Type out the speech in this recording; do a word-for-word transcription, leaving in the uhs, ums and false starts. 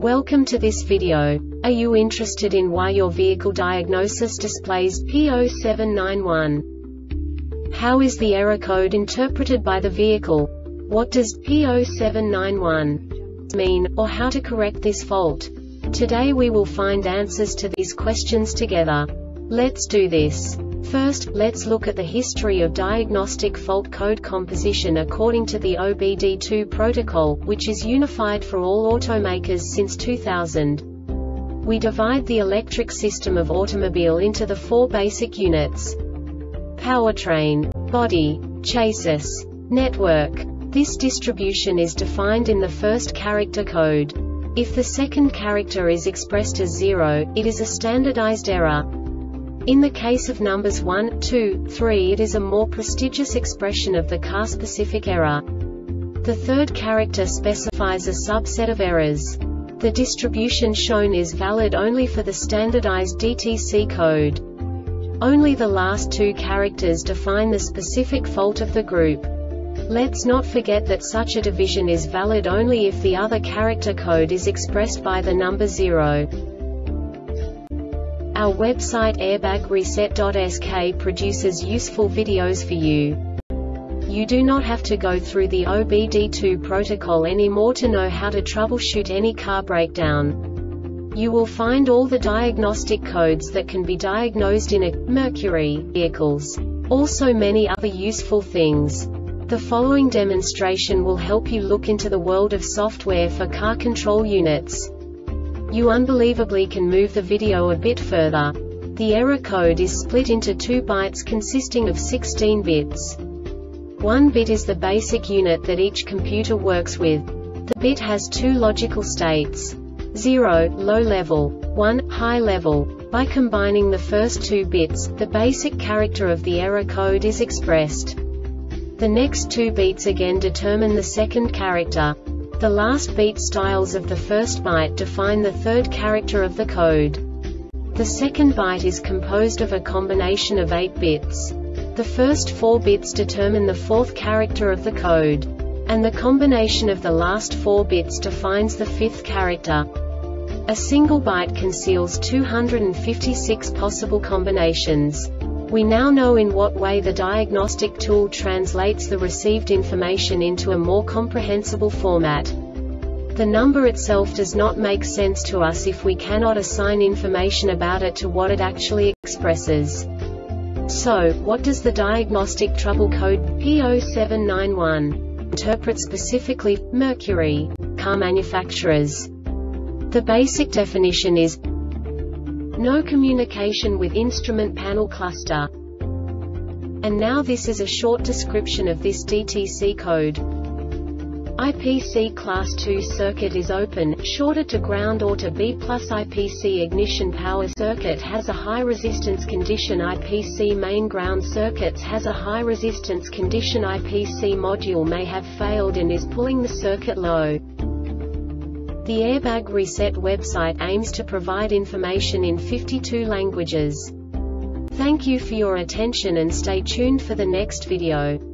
Welcome to this video. Are you interested in why your vehicle diagnosis displays P zero seven nine one? How is the error code interpreted by the vehicle? What does P zero seven nine one mean, or how to correct this fault? Today we will find answers to these questions together. Let's do this. First, let's look at the history of diagnostic fault code composition according to the O B D two protocol, which is unified for all automakers since two thousand. We divide the electric system of automobile into the four basic units: powertrain, body, chassis, network. This distribution is defined in the first character code. If the second character is expressed as zero, it is a standardized error. In the case of numbers one, two, three, it is a more prestigious expression of the car-specific error. The third character specifies a subset of errors. The distribution shown is valid only for the standardized D T C code. Only the last two characters define the specific fault of the group. Let's not forget that such a division is valid only if the other character code is expressed by the number zero. Our website airbag reset dot S K produces useful videos for you. You do not have to go through the O B D two protocol anymore to know how to troubleshoot any car breakdown. You will find all the diagnostic codes that can be diagnosed in a Mercury vehicles. Also many other useful things. The following demonstration will help you look into the world of software for car control units. You unbelievably can move the video a bit further. The error code is split into two bytes consisting of sixteen bits. One bit is the basic unit that each computer works with. The bit has two logical states: zero, low level, one, high level. By combining the first two bits, the basic character of the error code is expressed. The next two bits again determine the second character. The last beat styles of the first byte define the third character of the code. The second byte is composed of a combination of eight bits. The first four bits determine the fourth character of the code. And the combination of the last four bits defines the fifth character. A single byte conceals two hundred fifty-six possible combinations. We now know in what way the diagnostic tool translates the received information into a more comprehensible format. The number itself does not make sense to us if we cannot assign information about it to what it actually expresses. So, what does the diagnostic trouble code P zero seven nine one interpret specifically for Mercury car manufacturers? The basic definition is no communication with instrument panel cluster. And now this is a short description of this D T C code. I P C class two circuit is open, shorted to ground or to B plus I P C ignition power circuit has a high resistance condition. I P C main ground circuits has a high resistance condition. I P C module may have failed and is pulling the circuit low. The Airbag Reset website aims to provide information in fifty-two languages. Thank you for your attention and stay tuned for the next video.